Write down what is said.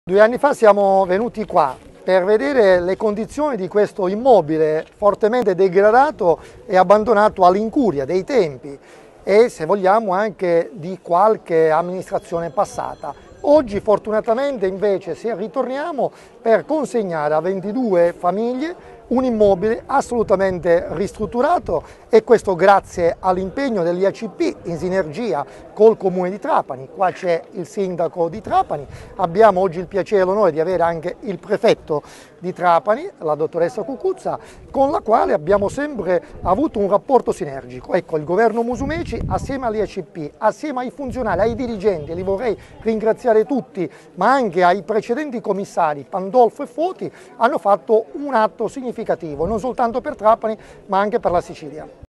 2 anni fa siamo venuti qua per vedere le condizioni di questo immobile fortemente degradato e abbandonato all'incuria dei tempi e, se vogliamo, anche di qualche amministrazione passata. Oggi fortunatamente invece ritorniamo per consegnare a 22 famiglie un immobile assolutamente ristrutturato, e questo grazie all'impegno dell'IACP in sinergia col Comune di Trapani. Qua c'è il sindaco di Trapani, abbiamo oggi il piacere e l'onore di avere anche il prefetto di Trapani, la dottoressa Cucuzza, con la quale abbiamo sempre avuto un rapporto sinergico. Ecco, il governo Musumeci assieme all'IACP, assieme ai funzionari, ai dirigenti, li vorrei ringraziare tutti, ma anche ai precedenti commissari Pandolfo e Foti, hanno fatto un atto significativo non soltanto per Trapani ma anche per la Sicilia.